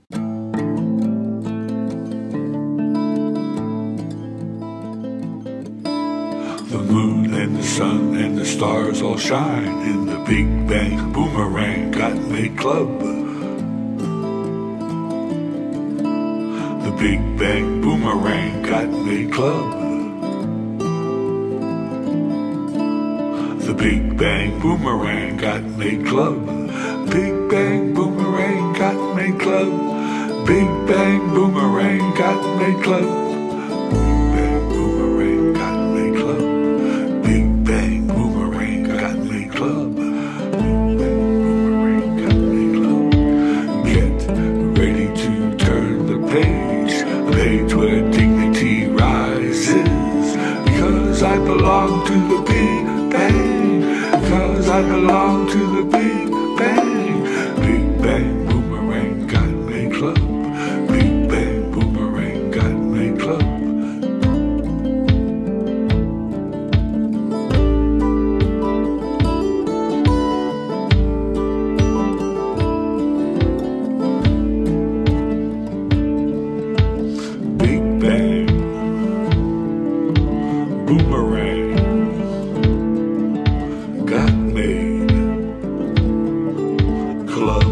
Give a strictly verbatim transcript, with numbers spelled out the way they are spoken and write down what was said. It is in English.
The moon and the sun and the stars all shine in the Big Bang Boomerang got made club. The Big Bang Boomerang got made club. The Big Bang Boomerang got made club. Big Bang Boomerang got made club. Big Bang Boomerang got made club. Big Bang Boomerang got made club. Big Bang Boomerang got made club. Big Bang Boomerang got made club. Get ready to turn the page, a page where dignity rises. Because I belong to the Big Bang. Because I belong to the Big Bang. Big Bang Boomerang got made club. Big Bang Boomerang got made club. Big Bang Boomerang got made club.